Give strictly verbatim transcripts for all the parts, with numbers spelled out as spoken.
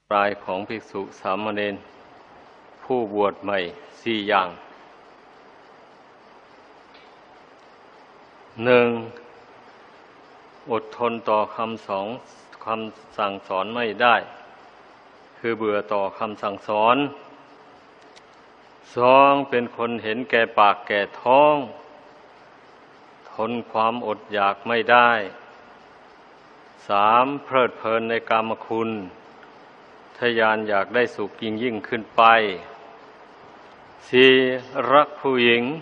รายของภิกษุสามเณรผู้บวชใหม่สี่อย่างหนึ่งอดทนต่อคำสอนคำสั่งสอนไม่ได้คือเบื่อต่อคำสั่งสอนสองเป็นคนเห็นแก่ปากแก่ท้องทนความอดอยากไม่ได้สามเพลิดเพลินในกามคุณทะยานอยากได้สุขยิ่งยิ่งขึ้นไปสี่รักผู้หญิง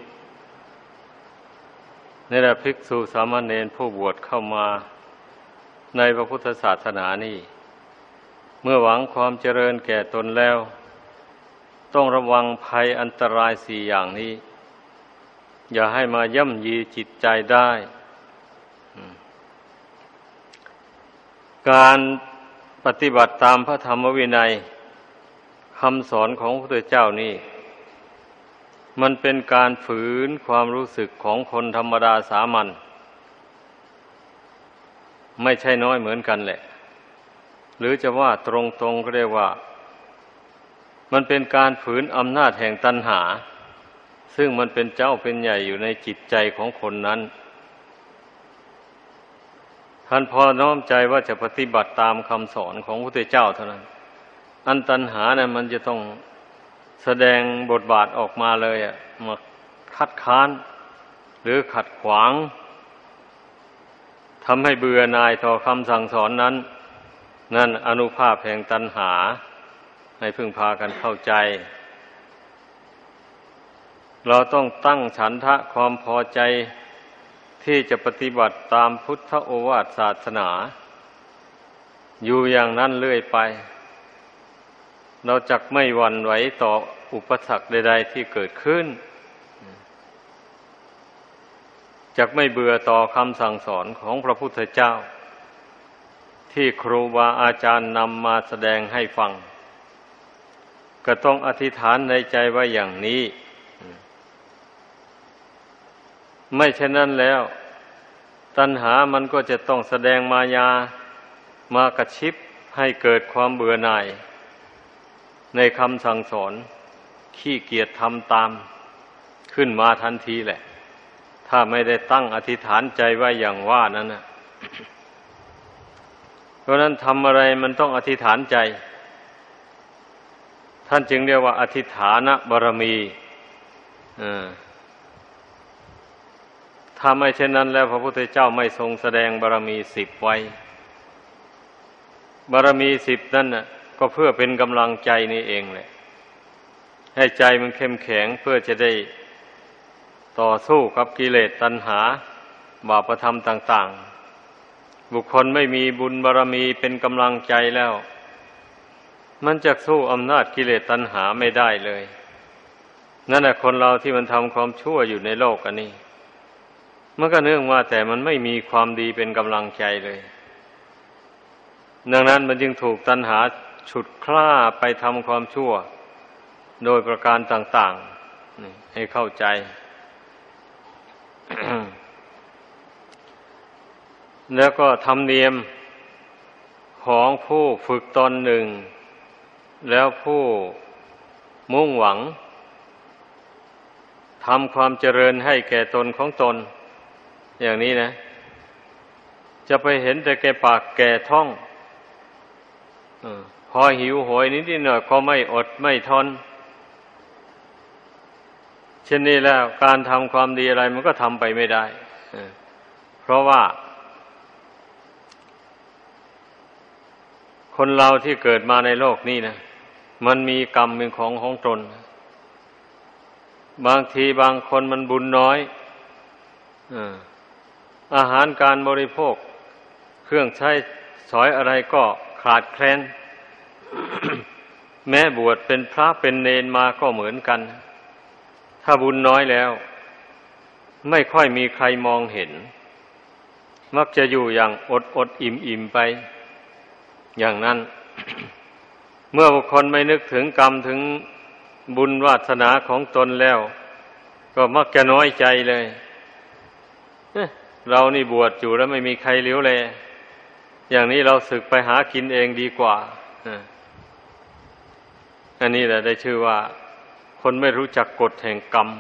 นี่แหละภิกษุสามเณรผู้บวชเข้ามาในพระพุทธศาสนานี่เมื่อหวังความเจริญแก่ตนแล้วต้องระวังภัยอันตรายสี่อย่างนี้อย่าให้มาย่ำยีจิตใจได้การปฏิบัติตามพระธรรมวินัยคำสอนของพระพุทธเจ้านี่มันเป็นการฝืนความรู้สึกของคนธรรมดาสามัญไม่ใช่น้อยเหมือนกันแหละหรือจะว่าตรงๆก็เรียกว่ามันเป็นการฝืนอำนาจแห่งตัณหาซึ่งมันเป็นเจ้าเป็นใหญ่อยู่ในจิตใจของคนนั้นท่านพอน้อมใจว่าจะปฏิบัติตามคำสอนของพระพุทธเจ้าเท่านั้นอันตัณหาเนี่ยมันจะต้องแสดงบทบาทออกมาเลยอ่ะมาคัดค้านหรือขัดขวางทำให้เบื่อหน่ายต่อคำสั่งสอนนั้นนั่นอานุภาพแห่งตัณหาให้พึงพากันเข้าใจเราต้องตั้งฉันทะความพอใจที่จะปฏิบัติตามพุทธโอวาทศาสนาอยู่อย่างนั้นเรื่อยไปเราจักไม่หวั่นไหวต่ออุปสรรคใดๆที่เกิดขึ้นจักไม่เบื่อต่อคำสั่งสอนของพระพุทธเจ้าที่ครูบาอาจารย์นำมาแสดงให้ฟังก็ต้องอธิษฐานในใจไว้อย่างนี้ไม่เช่นนั้นแล้วตัณหามันก็จะต้องแสดงมายามากระชิบให้เกิดความเบื่อหน่ายในคำสั่งสอนขี้เกียจทำตามขึ้นมาทันทีแหละถ้าไม่ได้ตั้งอธิษฐานใจไว้อย่างว่านั้นนะเพราะนั้นทำอะไรมันต้องอธิษฐานใจท่านจึงเรียกว่าอธิษฐานบารมีถ้าไม่เช่นนั้นแล้วพระพุทธเจ้าไม่ทรงแสดงบารมีสิบไว้บารมีสิบนั่นน่ะก็เพื่อเป็นกำลังใจนี่เองแหละให้ใจมันเข้มแข็งเพื่อจะได้ต่อสู้กับกิเลสตัณหาบาปธรรมต่างๆบุคคลไม่มีบุญบารมีเป็นกำลังใจแล้วมันจะสู้อำนาจกิเลสตัณหาไม่ได้เลยนั่นแหละคนเราที่มันทำความชั่วอยู่ในโลกอันนี้มันก็เนื่องมาแต่มันไม่มีความดีเป็นกำลังใจเลยดังนั้นมันจึงถูกตัณหาฉุดคล้าไปทำความชั่วโดยประการต่างๆให้เข้าใจ แล้วก็ธรรมเนียมของผู้ฝึกตนหนึ่งแล้วผู้มุ่งหวังทำความเจริญให้แก่ตนของตนอย่างนี้นะจะไปเห็นแต่แก่ปากแก่ท้องพอหิวโหยนิดหน่อยก็ไม่อดไม่ทนเช่นนี้แล้วการทำความดีอะไรมันก็ทำไปไม่ได้เพราะว่าคนเราที่เกิดมาในโลกนี้นะมันมีกรรมเป็นของของตนบางทีบางคนมันบุญน้อยอาหารการบริโภคเครื่องใช้สอยอะไรก็ขาดแคลน แม้บวชเป็นพระเป็นเณรมาก็เหมือนกันถ้าบุญน้อยแล้วไม่ค่อยมีใครมองเห็นมักจะอยู่อย่างอดอดอิ่มอิ่มไปอย่างนั้น เมื่อบุคคลไม่นึกถึงกรรมถึงบุญวาสนาของตนแล้วก็มักจะน้อยใจเลยเรานี่บวชอยู่แล้วไม่มีใครเลี้ยวแลอย่างนี้เราสึกไปหากินเองดีกว่าอันนี้แหละได้ชื่อว่าคนไม่รู้จักกฎแห่งกรรม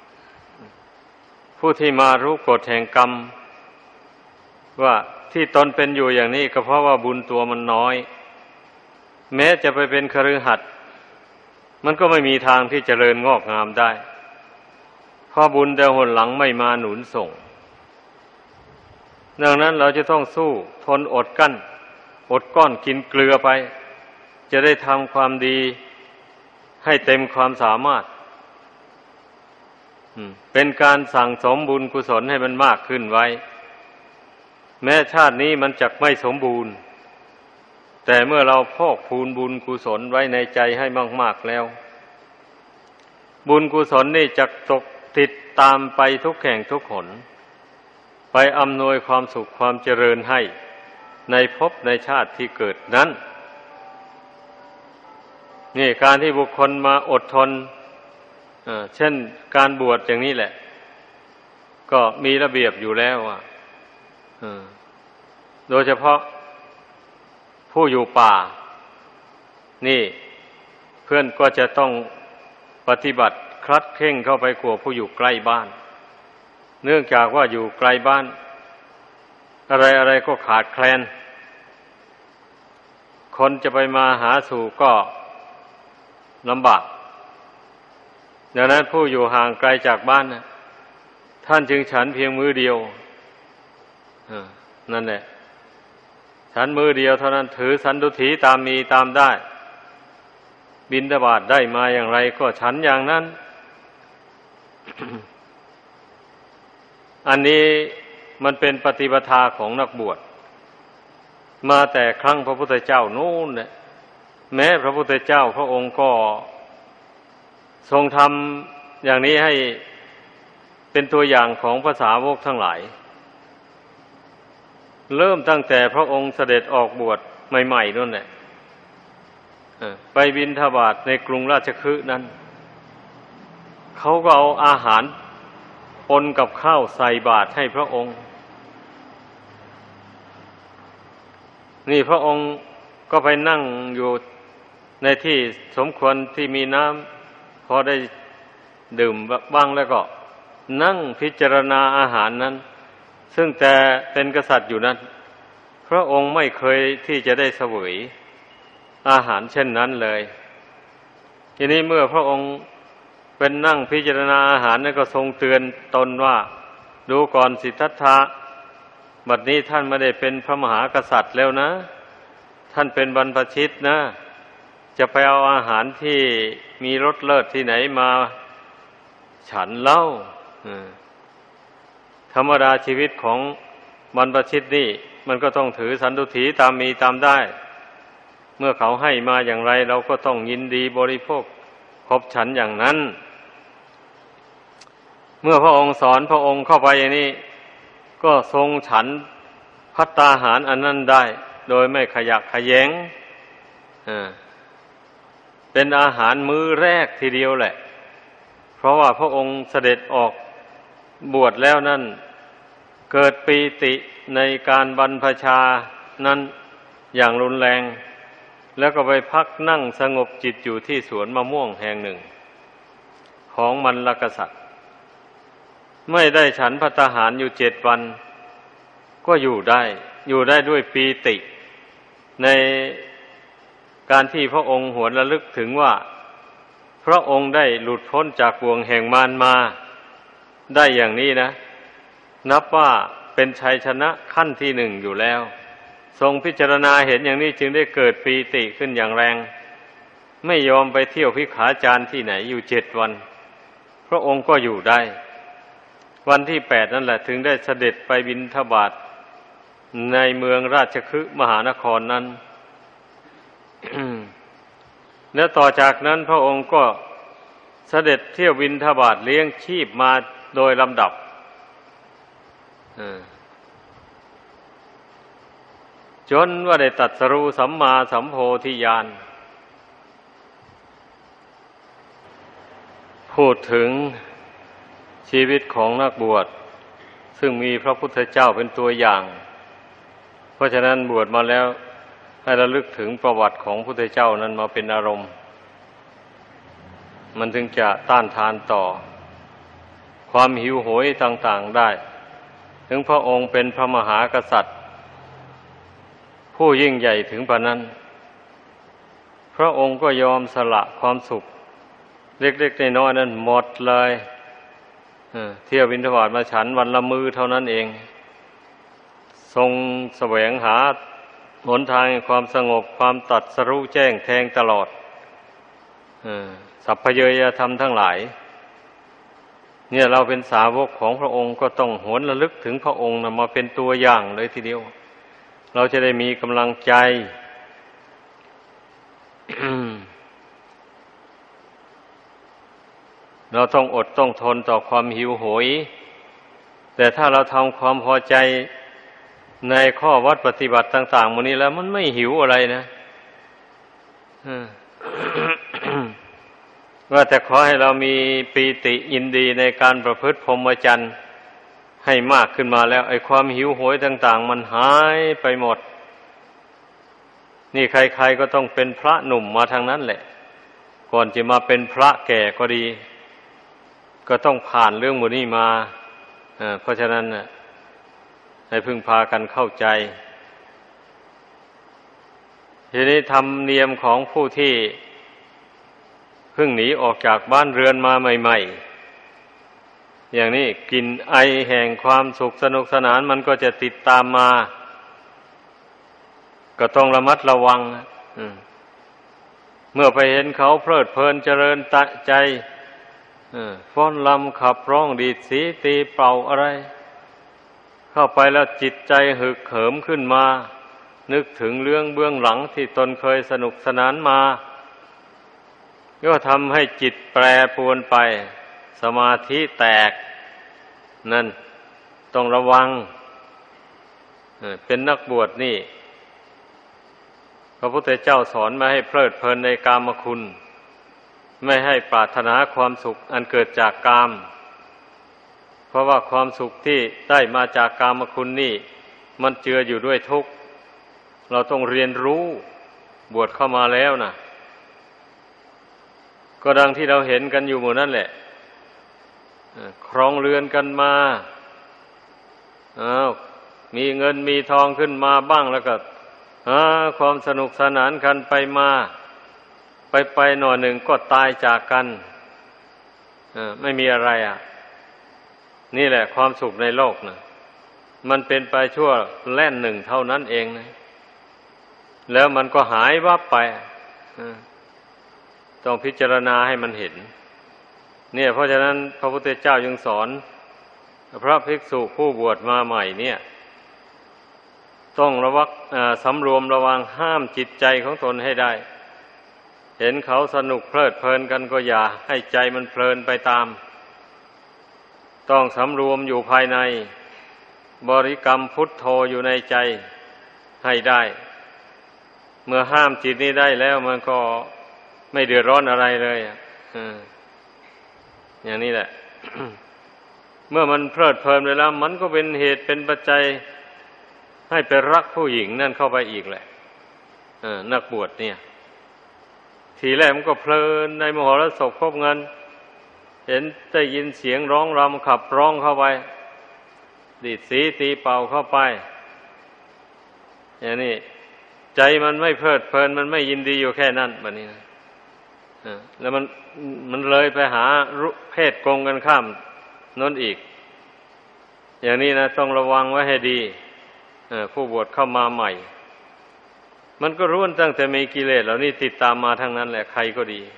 ผู้ที่มารู้กฎแห่งกรรมว่าที่ตนเป็นอยู่อย่างนี้ก็เพราะว่าบุญตัวมันน้อยแม้จะไปเป็นคฤหัสถ์มันก็ไม่มีทางที่จเจริญงอกงามได้เพราะบุญแต่หนหลังไม่มาหนุนส่งดังนั้นเราจะต้องสู้ทนอดกั้นอดก้อนกินเกลือไปจะได้ทำความดีให้เต็มความสามารถเป็นการสั่งสมบุญกุศลให้มันมากขึ้นไว้แม้ชาตินี้มันจักไม่สมบูรณ์แต่เมื่อเราพอกพูนบุญกุศลไว้ในใจให้มากๆแล้วบุญกุศลนี่จักตกติดตามไปทุกแห่งทุกหนไปอำนวยความสุขความเจริญให้ในภพในชาติที่เกิดนั้นนี่การที่บุคคลมาอดทนเช่นการบวชอย่างนี้แหละก็มีระเบียบอยู่แล้วอ่ะโดยเฉพาะผู้อยู่ป่านี่เพื่อนก็จะต้องปฏิบัติคลัดเคร่งเข้าไปกว่าผู้อยู่ใกล้บ้านเนื่องจากว่าอยู่ไกลบ้านอะไรอะไรก็ขาดแคลนคนจะไปมาหาสู่ก็ลำบากดังนั้นผู้อยู่ห่างไกลจากบ้านนะท่านจึงฉันเพียงมื้อเดียวนั่นแหละฉันมื้อเดียวเท่านั้นถือสันตุถีตามมีตามได้บิณฑบาตได้มาอย่างไรก็ฉันอย่างนั้น อันนี้มันเป็นปฏิปทาของนักบวชมาแต่ครั้งพระพุทธเจ้านู่นเนี่ยแม้พระพุทธเจ้าพระองค์ก็ทรงทำอย่างนี้ให้เป็นตัวอย่างของภาษาวกทั้งหลายเริ่มตั้งแต่พระองค์เสด็จออกบวชใหม่ๆนั่นแหละไปบิณฑบาตในกรุงราชคฤห์นั้นเขาก็เอาอาหารปนกับข้าวใส่บาตรให้พระองค์นี่พระองค์ก็ไปนั่งอยู่ในที่สมควรที่มีน้ำพอได้ดื่มบ้างแล้วก็นั่งพิจารณาอาหารนั้นซึ่งแต่เป็นกษัตริย์อยู่นั้นพระองค์ไม่เคยที่จะได้เสวยอาหารเช่นนั้นเลยทีนี้เมื่อพระองค์เป็นนั่งพิจารณาอาหารนั้นก็ทรงเตือนตนว่าดูก่อนสิทธัตถะบัดนี้ท่านไม่ได้เป็นพระมหากษัตริย์แล้วนะท่านเป็นบรรพชิตนะจะไปเอาอาหารที่มีรสเลิศที่ไหนมาฉันเล่าธรรมดาชีวิตของบรรพชิตนี่มันก็ต้องถือสันตุถีตามมีตามได้เมื่อเขาให้มาอย่างไรเราก็ต้องยินดีบริโภคครบฉันอย่างนั้นเมื่อพระองค์สอนพระองค์เข้าไปอย่างนี้ก็ทรงฉันภัตตาหารอันนั้นได้โดยไม่ขยักขยงเป็นอาหารมื้อแรกทีเดียวแหละเพราะว่าพระองค์เสด็จออกบวชแล้วนั่นเกิดปีติในการบรรพชานั้นอย่างรุนแรงแล้วก็ไปพักนั่งสงบจิตอยู่ที่สวนมะม่วงแห่งหนึ่งของมัลลกษัตริย์ไม่ได้ฉันภัตตาหารอยู่เจ็ดวันก็อยู่ได้อยู่ได้ด้วยปีติในการที่พระองค์หวนระลึกถึงว่าพระองค์ได้หลุดพ้นจากบ่วงแห่งมารมาได้อย่างนี้นะนับว่าเป็นชัยชนะขั้นที่หนึ่งอยู่แล้วทรงพิจารณาเห็นอย่างนี้จึงได้เกิดปีติขึ้นอย่างแรงไม่ยอมไปเที่ยวพิขาจารที่ไหนอยู่เจ็ดวันพระองค์ก็อยู่ได้วันที่แปดนั่นแหละถึงได้เสด็จไปบิณฑบาตในเมืองราชคฤห์มหานครนั้น แล้วต่อจากนั้นพระองค์ก็เสด็จเที่ยวบิณฑบาตเลี้ยงชีพมาโดยลำดับจนว่าได้ตรัสรู้สัมมาสัมโพธิญาณพูดถึงชีวิตของนักบวชซึ่งมีพระพุทธเจ้าเป็นตัวอย่างเพราะฉะนั้นบวชมาแล้วให้ระลึกถึงประวัติของพุทธเจ้านั้นมาเป็นอารมณ์มันถึงจะต้านทานต่อความหิวโหยต่างๆได้ถึงพระองค์เป็นพระมหากษัตริย์ผู้ยิ่งใหญ่ถึงปานนั้นพระองค์ก็ยอมสละความสุขเล็กๆน้อยๆนั้นหมดเลยเออเที่ยวบิณฑบาตมาฉันวันละมื้อเท่านั้นเองทรงแสวงหาหนทางแห่งความสงบความตรัสรู้แจ้งแทงตลอดเออสัพพเยยธรรมทั้งหลายเนี่ยเราเป็นสาวกของพระองค์ก็ต้องหวนระลึกถึงพระองค์นะมาเป็นตัวอย่างเลยทีเดียวเราจะได้มีกำลังใจ เราต้องอดต้องทนต่อความหิวโหยแต่ถ้าเราทำความพอใจในข้อวัดปฏิบัติต่างๆหมดนี้แล้วมันไม่หิวอะไรนะว่าแต่ขอให้เรามีปีติยินดีในการประพฤติพรหมจรรย์ให้มากขึ้นมาแล้วไอ้ความหิวโหยต่างๆมันหายไปหมดนี่ใครๆก็ต้องเป็นพระหนุ่มมาทางนั้นแหละก่อนจะมาเป็นพระแก่ก็ดีก็ต้องผ่านเรื่องหมดนี้มาเพราะฉะนั้นน่ะให้พึงพากันเข้าใจทีนี้ธรรมเนียมของผู้ที่เพิ่งหนีออกจากบ้านเรือนมาใหม่ๆอย่างนี้กลิ่นไอแห่งความสุขสนุกสนานมันก็จะติดตามมาก็ต้องระมัดระวังเมื่อไปเห็นเขาเพลิดเพลินเจริญตะใจฟ้อนรำขับร้องดีดสีตีเป่าอะไรเข้าไปแล้วจิตใจหึกเหิมขึ้นมานึกถึงเรื่องเบื้องหลังที่ตนเคยสนุกสนานมาก็ทำให้จิตแปรปรวนไปสมาธิแตกนั่นต้องระวังเป็นนักบวชนี่พระพุทธเจ้าสอนมาให้เพลิดเพลินในกามคุณไม่ให้ปรารถนาความสุขอันเกิดจากกามเพราะว่าความสุขที่ได้มาจากกามคุณนี่มันเจืออยู่ด้วยทุกข์เราต้องเรียนรู้บวชเข้ามาแล้วนะก็ดังที่เราเห็นกันอยู่หมดนั่นแหละครองเรือนกันมาอ้าวมีเงินมีทองขึ้นมาบ้างแล้วก็หาความสนุกสนานกันไปมาไปไปหน่อยหนึ่งก็ตายจากกันไม่มีอะไรอ่ะนี่แหละความสุขในโลกนะมันเป็นไปชั่วแล่นหนึ่งเท่านั้นเองนะแล้วมันก็หายวับไปต้องพิจารณาให้มันเห็นเนี่ยเพราะฉะนั้นพระพุทธเจ้ายังสอนพระภิกษุผู้บวชมาใหม่เนี่ยต้องระวังสำรวมระวังห้ามจิตใจของตนให้ได้เห็นเขาสนุกเพลิดเพลินกันก็อย่าให้ใจมันเพลินไปตามต้องสำรวมอยู่ภายในบริกรรมพุทโธอยู่ในใจให้ได้เมื่อห้ามจิตนี้ได้แล้วมันก็ไม่เดือดร้อนอะไรเลยอ่ะอย่างนี้แหละ เมื่อมันเพลิดเพลินไปแล้วมันก็เป็นเหตุเป็นปัจจัยให้ไปรักผู้หญิงนั่นเข้าไปอีกแหละนักบวชเนี่ยทีแรกมันก็เพลินในมหรสพคบเงินเห็นได้ยินเสียงร้องรำขับร้องเข้าไปดีดสีตีเป่าเข้าไปอย่างนี้ใจมันไม่เพลิดเพลินมันไม่ยินดีอยู่แค่นั้นแบบนี้นะแล้วมันมันเลยไปหาเพศกงกันข้ามนั่นอีกอย่างนี้นะต้องระวังไว้ให้ดีผู้บวชเข้ามาใหม่มันก็รู้ตั้งแต่มีกิเลสเหล่านี้ติดตามมาทั้งนั้นแหละใครก็ดี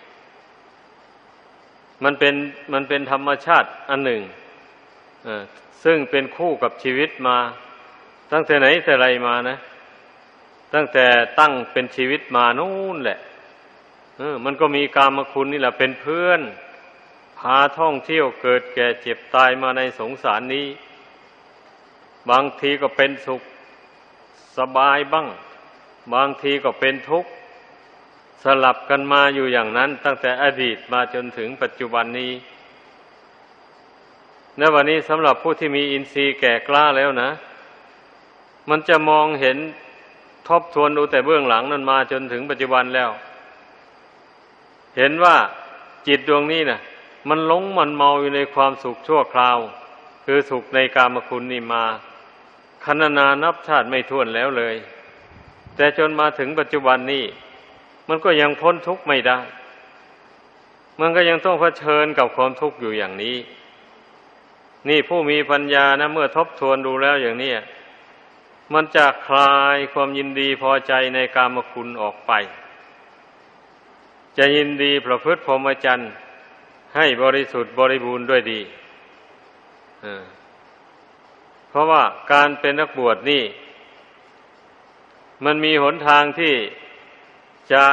มันเป็นมันเป็นธรรมชาติอันหนึ่งซึ่งเป็นคู่กับชีวิตมาตั้งแต่ไหนแต่ไรมานะตั้งแต่ตั้งเป็นชีวิตมานู่นแหละมันก็มีกามคุณนี่แหละเป็นเพื่อนพาท่องเที่ยวเกิดแก่เจ็บตายมาในสงสารนี้บางทีก็เป็นสุขสบายบ้างบางทีก็เป็นทุกข์สลับกันมาอยู่อย่างนั้นตั้งแต่อดีตมาจนถึงปัจจุบันนี้ในวันนี้สำหรับผู้ที่มีอินทรีย์แก่กล้าแล้วนะมันจะมองเห็นทบทวนดูแต่เบื้องหลังนั้นมาจนถึงปัจจุบันแล้วเห็นว่าจิตดวงนี้น่ะมันหลงมันเมาอยู่ในความสุขชั่วคราวคือสุขในกามคุณนี่มาครรณานับชาติไม่ถ้วนแล้วเลยแต่จนมาถึงปัจจุบันนี้มันก็ยังพ้นทุกข์ไม่ได้มันก็ยังต้องเผชิญกับความทุกข์อยู่อย่างนี้นี่ผู้มีปัญญานะเมื่อทบทวนดูแล้วอย่างนี้มันจะคลายความยินดีพอใจในกามคุณออกไปจะยินดีประพฤติพรหมจรรย์ให้บริสุทธิ์บริบูรณ์ด้วยดีเพราะว่าการเป็นนักบวชนี่มันมีหนทางที่จะ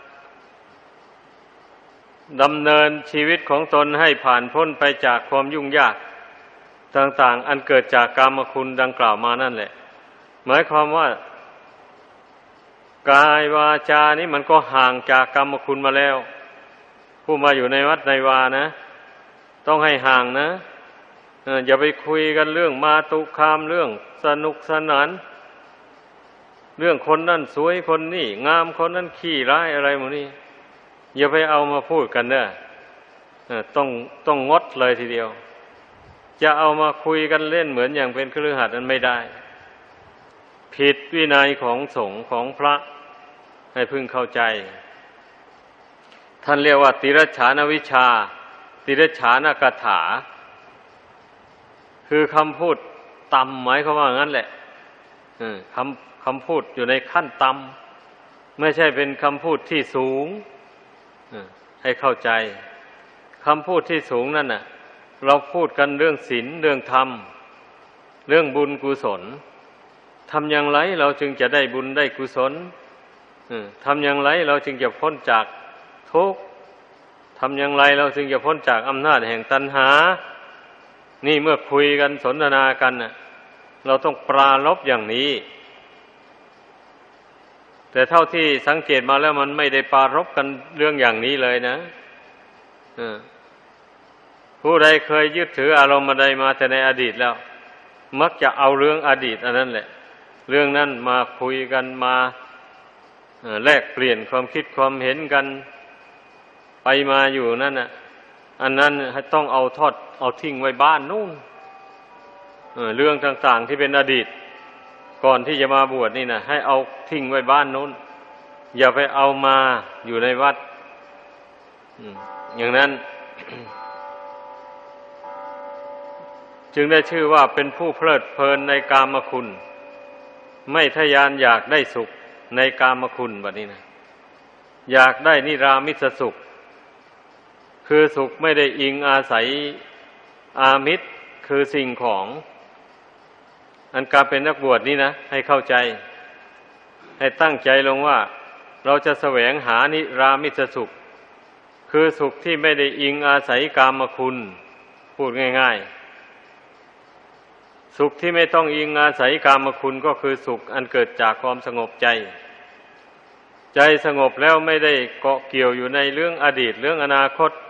ดำเนินชีวิตของตนให้ผ่านพ้นไปจากความยุ่งยากต่างๆอันเกิดจากกามคุณดังกล่าวมานั่นแหละหมายความว่ากายวาจานี่มันก็ห่างจากกามคุณมาแล้วผู้มาอยู่ในวัดในวานะต้องให้ห่างนะอย่าไปคุยกันเรื่องมาตุคามเรื่องสนุกสนานเรื่องคนนั่นสวยคนนี่งามคนนั้นขี้ร้ายอะไรหมดนี่อย่าไปเอามาพูดกันเด้อต้องต้องงดเลยทีเดียวจะเอามาคุยกันเล่นเหมือนอย่างเป็นคฤหัสถ์นั้นไม่ได้ผิดวินัยของสงฆ์ของพระให้พึงเข้าใจท่านเรียกว่าติรัจฉานวิชชาติรัจฉานกถาคือคำพูดต่ำหมายความว่างั้นแหละคำคำพูดอยู่ในขั้นต่ำไม่ใช่เป็นคำพูดที่สูงให้เข้าใจคำพูดที่สูงนั่นน่ะเราพูดกันเรื่องศีลเรื่องธรรมเรื่องบุญกุศลทำอย่างไรเราจึงจะได้บุญได้กุศลทำอย่างไรเราจึงจะพ้นจากทุกข์ทำอย่างไรเราจึงจะพ้นจากอำนาจแห่งตัณหานี่เมื่อคุยกันสนทนากันน่ะเราต้องปรารภอย่างนี้แต่เท่าที่สังเกตมาแล้วมันไม่ได้ปรารภกันเรื่องอย่างนี้เลยนะผู้ใดเคยยึดถืออารมณ์ใดมาแต่ในอดีตแล้วมักจะเอาเรื่องอดีตอันนั้นแหละเรื่องนั้นมาคุยกันมาแลกเปลี่ยนความคิดความเห็นกันไปมาอยู่นั่นน่ะอันนั้นต้องเอาทอดเอาทิ้งไว้บ้านนู่นเรื่องต่างๆที่เป็นอดีตก่อนที่จะมาบวชนี่นะให้เอาทิ้งไว้บ้านนู้นอย่าไปเอามาอยู่ในวัดอย่างนั้น จึงได้ชื่อว่าเป็นผู้เพลิดเพลินในกามคุณไม่ทะยานอยากได้สุขในกามคุณแบบนี้นะอยากได้นิรามิสสุขคือสุขไม่ได้อิงอาศัยอามิตรคือสิ่งของอันการเป็นนักบวชนี่นะให้เข้าใจให้ตั้งใจลงว่าเราจะแสวงหานิรามิสสุขคือสุขที่ไม่ได้อิงอาศัยกามคุณพูดง่ายๆสุขที่ไม่ต้องอิงอาศัยกามคุณก็คือสุขอันเกิดจากความสงบใจใจสงบแล้วไม่ได้เกาะเกี่ยวอยู่ในเรื่องอดีตเรื่องอนาคต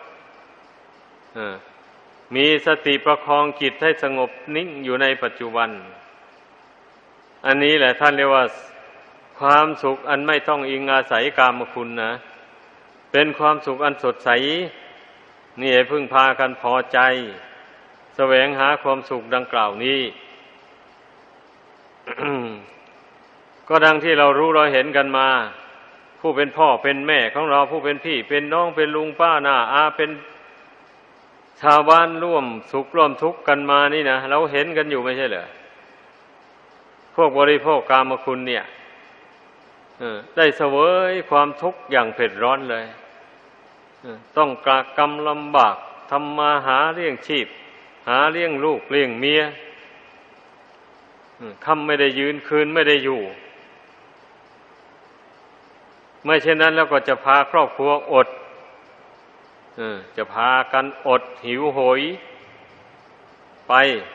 มีสติประคองจิตให้สงบนิ่งอยู่ในปัจจุบันอันนี้แหละท่านเรียกว่าความสุขอันไม่ต้องอิงอาศัยกามคุณนะเป็นความสุขอันสดใสนี่ให้พึ่งพากันพอใจแสวงหาความสุขดังกล่าวนี้ ก็ดังที่เรารู้เราเห็นกันมาผู้เป็นพ่อเป็นแม่ของเราผู้เป็นพี่เป็นน้องเป็นลุงป้าน้าอาเป็นชาวบ้านร่วมสุขร่วมทุกข์กันมานี่นะเราเห็นกันอยู่ไม่ใช่เหรอพวกบริโภคกามคุณเนี่ยได้เสวยความทุกข์อย่างเผ็ดร้อนเลยต้องกระกำลำบากทำมาหาเลี้ยงชีพหาเลี้ยงลูกเลี้ยงเมียค่ำไม่ได้ยืนคืนไม่ได้อยู่ไม่เช่นนั้นแล้วก็จะพาครอบครัวอดจะพากันอดหิวโหยไป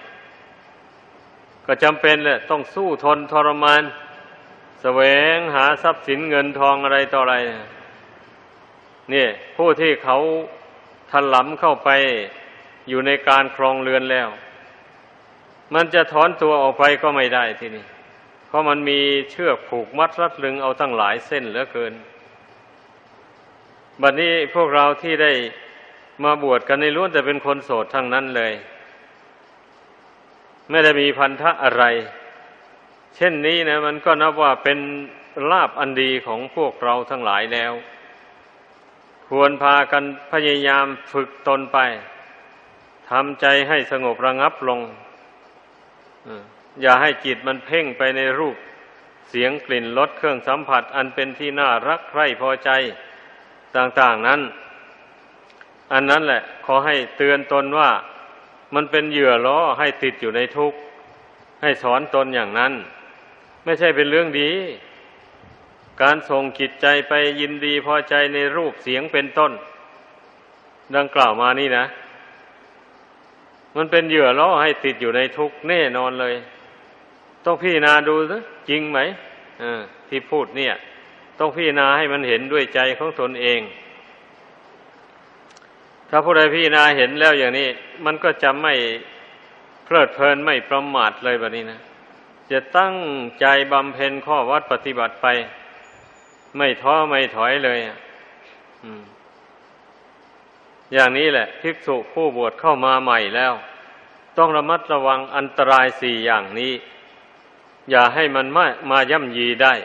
ก็จำเป็นแหละต้องสู้ทนทรมานแสวงหาทรัพย์สินเงินทองอะไรต่ออะไรนี่ผู้ที่เขาถลำเข้าไปอยู่ในการครองเรือนแล้วมันจะถอนตัวออกไปก็ไม่ได้ทีนี้เพราะมันมีเชือกผูกมัดรัดรึงเอาตั้งหลายเส้นเหลือเกินบัดนี้พวกเราที่ได้มาบวชกันในล้วนแต่เป็นคนโสดทั้งนั้นเลยไม่ได้มีพันธะอะไรเช่นนี้นะมันก็นับว่าเป็นลาภอันดีของพวกเราทั้งหลายแล้วควรพากันพยายามฝึกตนไปทำใจให้สงบระงับลงอย่าให้จิตมันเพ่งไปในรูปเสียงกลิ่นรสเครื่องสัมผัสอันเป็นที่น่ารักใคร่พอใจต่างๆนั้นอันนั้นแหละขอให้เตือนตนว่ามันเป็นเหยื่อล่อให้ติดอยู่ในทุกข์ให้สอนตนอย่างนั้นไม่ใช่เป็นเรื่องดีการส่งจิตใจไปยินดีพอใจในรูปเสียงเป็นต้นดังกล่าวมานี่นะมันเป็นเหยื่อล่อให้ติดอยู่ในทุกข์แน่นอนเลยต้องพิจารณาดูสิจริงไหมที่พูดเนี่ยต้องพิจารณาให้มันเห็นด้วยใจของตนเองถ้าผู้ใดพิจารณาเห็นแล้วอย่างนี้มันก็จะไม่เพลิดเพลินไม่ประมาทเลยแบบนี้นะจะตั้งใจบำเพ็ญข้อวัดปฏิบัติไปไม่ท้อไม่ถอยเลยอืมอย่างนี้แหละภิกษุผู้บวชเข้ามาใหม่แล้วต้องระมัดระวังอันตรายสี่อย่างนี้อย่าให้มันมามาย่ำยีได้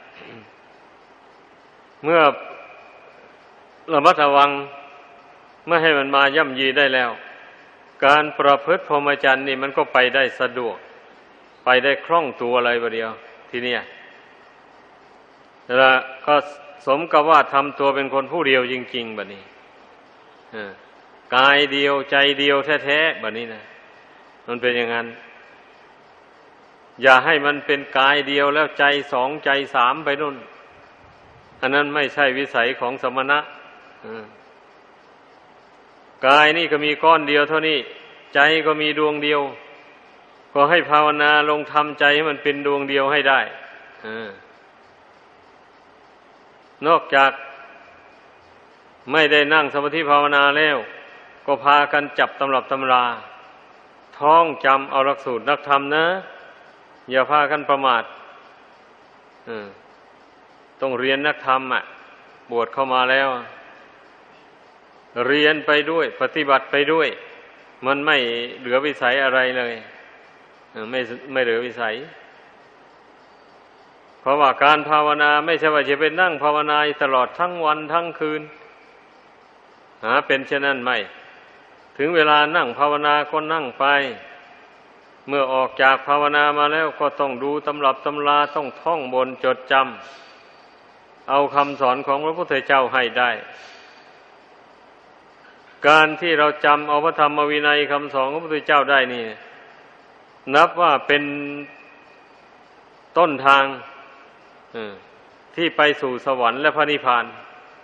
เมื่อระมัดระวังไม่ให้มันมาย่ำยีได้แล้วการประพฤติพรหมจรรย์นี่มันก็ไปได้สะดวกไปได้คล่องตัวอะไรประเดียวทีเนี้ยแล้วก็สมกับว่าทำตัวเป็นคนผู้เดียวจริงๆแบบนี้กายเดียวใจเดียวแท้ๆแบบนี้นะมันเป็นอย่างนั้นอย่าให้มันเป็นกายเดียวแล้วใจสองใจสามไปนู่นอันนั้นไม่ใช่วิสัยของสมณะกายนี่ก็มีก้อนเดียวเท่านี้ใจก็มีดวงเดียวก็ให้ภาวนาลงทำใจให้มันเป็นดวงเดียวให้ได้นอกจากไม่ได้นั่งสมาธิภาวนาแล้วก็พากันจับตำรับตำราท่องจำเอาหลักสูตรนักธรรมนะอย่าพากันประมาทต้องเรียนนักธรรมอ่ะบวชเข้ามาแล้วเรียนไปด้วยปฏิบัติไปด้วยมันไม่เหลือวิสัยอะไรเลยไม่ไม่เหลือวิสัยเพราะว่าการภาวนาไม่ใช่ว่าจะไปนั่งภาวนาตลอดทั้งวันทั้งคืนหาเป็นเช่นนั้นไม่ถึงเวลานั่งภาวนาก็นั่งไปเมื่อออกจากภาวนามาแล้วก็ต้องดูตำรับตำราต้องท่องบนจดจำเอาคำสอนของพระพุทธเจ้าให้ได้การที่เราจำเอาพระธรรมวินัยคำสอนของพระพุทธเจ้าได้นี่นับว่าเป็นต้นทางที่ไปสู่สวรรค์และพระนิพพาน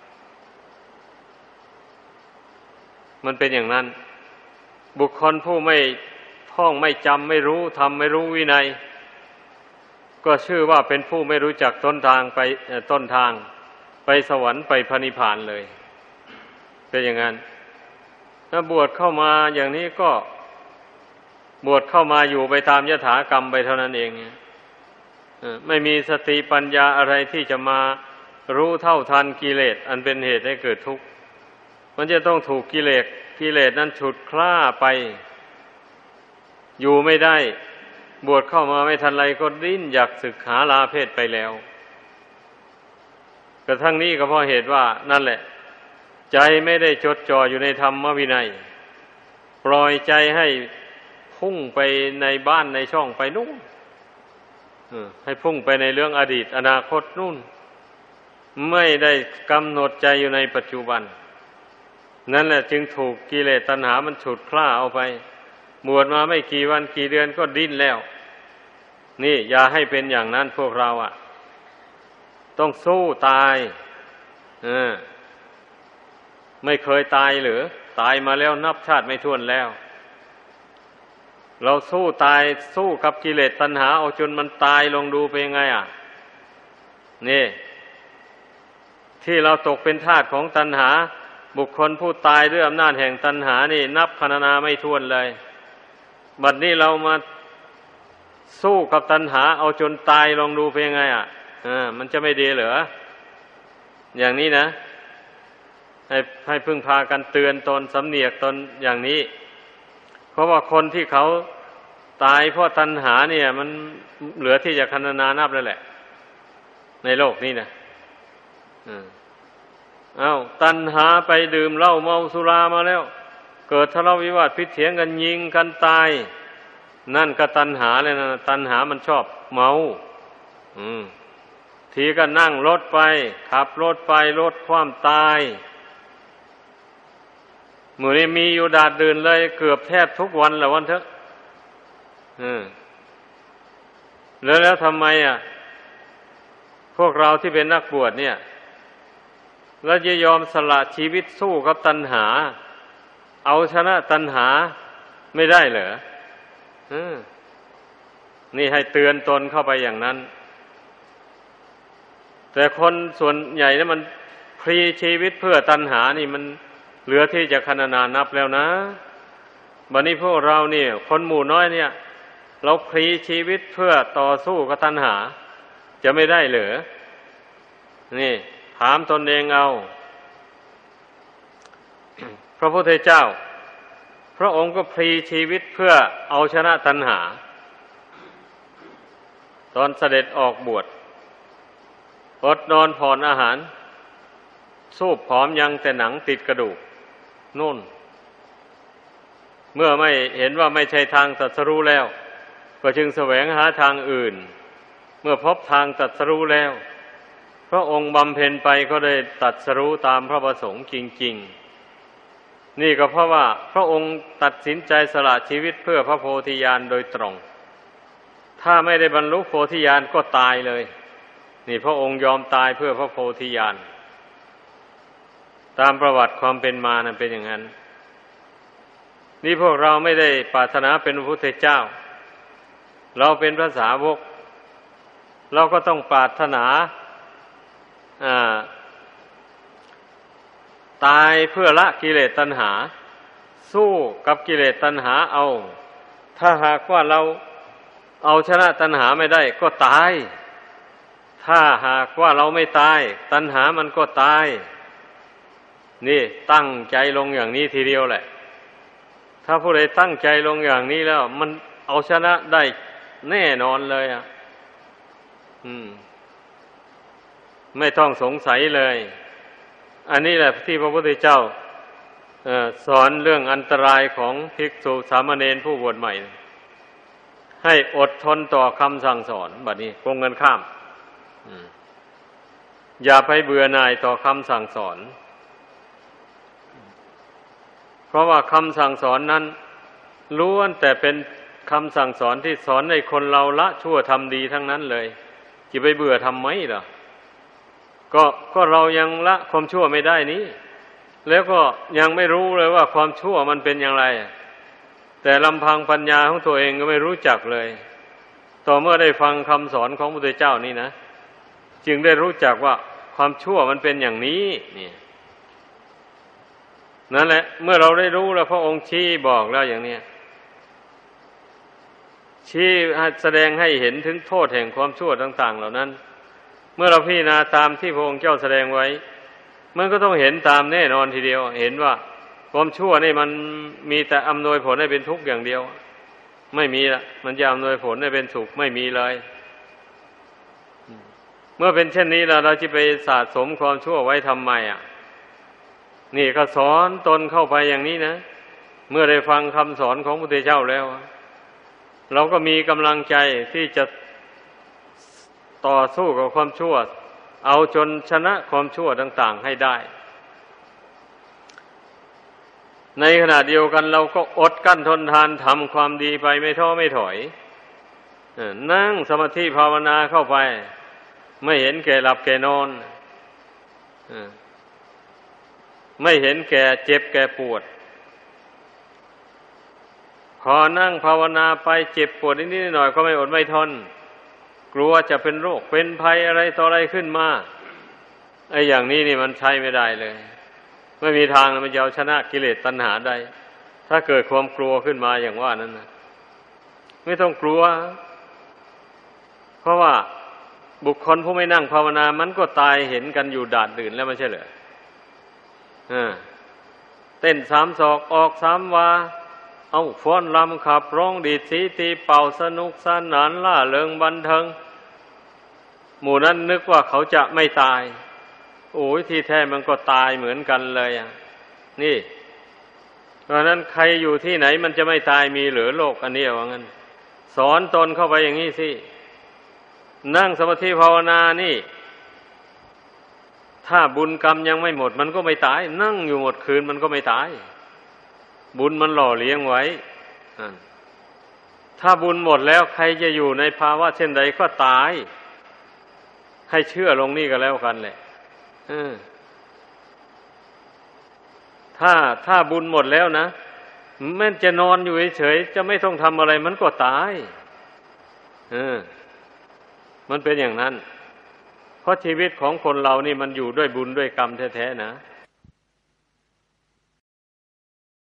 มันเป็นอย่างนั้นบุคคลผู้ไม่ท่องไม่จำไม่รู้ธรรมไม่รู้วินัยก็ชื่อว่าเป็นผู้ไม่รู้จักต้นทางไปต้นทางไปสวรรค์ไปพระนิพพานเลยเป็นอย่างนั้นถ้าบวชเข้ามาอย่างนี้ก็บวชเข้ามาอยู่ไปตามยถากรรมไปเท่านั้นเองไม่มีสติปัญญาอะไรที่จะมารู้เท่าทันกิเลสอันเป็นเหตุให้เกิดทุกข์มันจะต้องถูกกิเลสกิเลสนั้นฉุดคล้าไปอยู่ไม่ได้บวชเข้ามาไม่ทันไรก็ดิ้นอยากศึกหาลาเพศไปแล้วกระทั่งนี้ก็เพราะเหตุว่านั่นแหละใจไม่ได้จดจ่ออยู่ในธรรมวินัยปล่อยใจให้พุ่งไปในบ้านในช่องไปนู่นให้พุ่งไปในเรื่องอดีตอนาคตนู่นไม่ได้กำหนดใจอยู่ในปัจจุบันนั่นแหละจึงถูกกิเลสตัณหามันฉุดคล้าเอาไปบวชมาไม่กี่วันกี่เดือนก็ดิ้นแล้วนี่อย่าให้เป็นอย่างนั้นพวกเราอ่ะต้องสู้ตายเออไม่เคยตายหรือตายมาแล้วนับชาติไม่ถ้วนแล้วเราสู้ตายสู้กับกิเลสตัณหาเอาจนมันตายลงดูเป็นยังไงอ่ะนี่ที่เราตกเป็นทาสของตัณหาบุคคลผู้ตายด้วยอำนาจแห่งตัณหานี่นับพรรณนาไม่ถ้วนเลยบัดนี้เรามาสู้กับตัณหาเอาจนตายลองดูเป็นยังไงอ่ะอ่ามันจะไม่ดีเหรออย่างนี้นะให้ให้พึ่งพากันเตือนตนสำเนียกตนอย่างนี้เพราะว่าคนที่เขาตายเพราะตัณหาเนี่ยมันเหลือที่จะครรณนานับแล้วแหละในโลกนี้นะอ้าวตัณหาไปดื่มเหล้าเมาสุรามาแล้วเกิดทะเลาะวิวาทพิษเถียงกันยิงกันตายนั่นก็ตัณหาเลยนะตัณหามันชอบเมาอืมทีก็นั่งรถไปขับรถไปรถคว่ำตายหมู่นี้มีอยู่ดาดดื่นเลยเกือบแทบทุกวันแหละวันเถอะอืมแล้วแล้วทำไมอ่ะพวกเราที่เป็นนักบวชเนี่ยแล้วจะยอมสละชีวิตสู้กับตัณหาเอาชนะตัณหาไม่ได้เหรออืมนี่ให้เตือนตนเข้าไปอย่างนั้นแต่คนส่วนใหญ่เนี่ยมันพลีชีวิตเพื่อตัณหานี่มันเหลือที่จะครรณนานับแล้วนะบัดนี้พวกเราเนี่ยคนหมู่น้อยเนี่ยเราพลีชีวิตเพื่อต่อสู้กับตัณหาจะไม่ได้เหรอนี่ถามตนเองเอา พระพุทธเจ้าพระองค์ก็พลีชีวิตเพื่อเอาชนะตัณหาตอนเสด็จออกบวชอดนอนผ่อนอาหารสู้ผอมยังแต่หนังติดกระดูกนู่นเมื่อไม่เห็นว่าไม่ใช่ทางตรัสรู้แล้วก็จึงแสวงหาทางอื่นเมื่อพบทางตรัสรู้แล้วพระองค์บำเพ็ญไปก็ได้ตรัสรู้ตามพระประสงค์จริงๆนี่ก็เพราะว่าพระองค์ตัดสินใจสละชีวิตเพื่อพระโพธิญาณโดยตรงถ้าไม่ได้บรรลุโพธิญาณก็ตายเลยนี่พระองค์ยอมตายเพื่อพระโพธิญาณตามประวัติความเป็นมานั้นเป็นอย่างนั้นนี่พวกเราไม่ได้ปรารถนาเป็นพระพุทธเจ้าเราเป็นพระสาวกเราก็ต้องปรารถนาตายเพื่อละกิเลสตัณหาสู้กับกิเลสตัณหาเอาถ้าหากว่าเราเอาชนะตัณหาไม่ได้ก็ตายถ้าหากว่าเราไม่ตายตัณหามันก็ตายนี่ตั้งใจลงอย่างนี้ทีเดียวแหละถ้าผู้ใดตั้งใจลงอย่างนี้แล้วมันเอาชนะได้แน่นอนเลยอ่ะอืมไม่ต้องสงสัยเลยอันนี้แหละที่พระพุทธเจ้าเอ่อสอนเรื่องอันตรายของภิกษุสามเณรผู้บวชใหม่ให้อดทนต่อคำสั่งสอนบัดนี้ตรงกันข้ามอย่าไปเบื่อหน่ายต่อคำสั่งสอนเพราะว่าคำสั่งสอนนั้นล้วนแต่เป็นคำสั่งสอนที่สอนให้คนเราละชั่วทำดีทั้งนั้นเลยจะไปเบื่อทำไมล่ะก็ก็เรายังละความชั่วไม่ได้นี้แล้วก็ยังไม่รู้เลยว่าความชั่วมันเป็นอย่างไรแต่ลำพังปัญญาของตัวเองก็ไม่รู้จักเลยต่อเมื่อได้ฟังคำสอนของพระพุทธเจ้านี่นะจึงได้รู้จักว่าความชั่วมันเป็นอย่างนี้นี่นั่นแหละเมื่อเราได้รู้แล้วพระองค์ชี้บอกแล้วอย่างนี้ชี้แสดงให้เห็นถึงโทษแห่งความชั่วต่างๆเหล่านั้นเมื่อเราพิจารณาตามที่พระองค์เจ้าแสดงไว้มันก็ต้องเห็นตามแน่นอนทีเดียวเห็นว่าความชั่วนี่มันมีแต่อำนวยผลให้เป็นทุกข์อย่างเดียวไม่มีละมันจะอำนวยผลให้เป็นสุขไม่มีเลยเมื่อเป็นเช่นนี้แล้วเราจะไปสะสมความชั่วไว้ทำไมอ่ะนี่ก็สอนตนเข้าไปอย่างนี้นะเมื่อได้ฟังคำสอนของพระพุทธเจ้าแล้วเราก็มีกำลังใจที่จะต่อสู้กับความชั่วเอาจนชนะความชั่วต่างๆให้ได้ในขณะเดียวกันเราก็อดกั้นทนทานทำความดีไปไม่ท้อไม่ถอยนั่งสมาธิภาวนาเข้าไปไม่เห็นแก่หลับแก่นอนไม่เห็นแก่เจ็บแก่ปวดพอนั่งภาวนาไปเจ็บปวดนิดๆหน่อยๆก็ไม่อดไม่ทนกลัวจะเป็นโรคเป็นภัยอะไรต่ออะไรขึ้นมาไอ้อย่างนี้นี่มันใช้ไม่ได้เลยไม่มีทางมันจะเอาชนะกิเลสตัณหาได้ถ้าเกิดความกลัวขึ้นมาอย่างว่านั้นนะไม่ต้องกลัวเพราะว่าบุคคลผู้ไม่นั่งภาวนามันก็ตายเห็นกันอยู่ดาดดื่นแล้วไม่ใช่เหรอเออเต้นสามศอกออกสามวาเอาฟ้อนรำขับร้องดีดสีตีเป่าสนุกสนานล่าเริงบันเทิงหมู่นั้นนึกว่าเขาจะไม่ตายโอ้ยที่แท้มันก็ตายเหมือนกันเลยอ่ะนี่เพราะนั้นใครอยู่ที่ไหนมันจะไม่ตายมีหรือโลกอันนี้ว่างั้นสอนตนเข้าไปอย่างนี้สินั่งสมาธิภาวนานี่ถ้าบุญกรรมยังไม่หมดมันก็ไม่ตายนั่งอยู่หมดคืนมันก็ไม่ตายบุญมันหล่อเลี้ยงไว้ถ้าบุญหมดแล้วใครจะอยู่ในภาวะเช่นใดก็ตายให้เชื่อลงนี่ก็แล้วกันแหละถ้าถ้าบุญหมดแล้วนะแม้จะนอนอยู่เฉยๆจะไม่ต้องทำอะไรมันก็ตายเออมันเป็นอย่างนั้นเพราะชีวิตของคนเรานี่มันอยู่ด้วยบุญด้วยกรรมแท้ๆนะ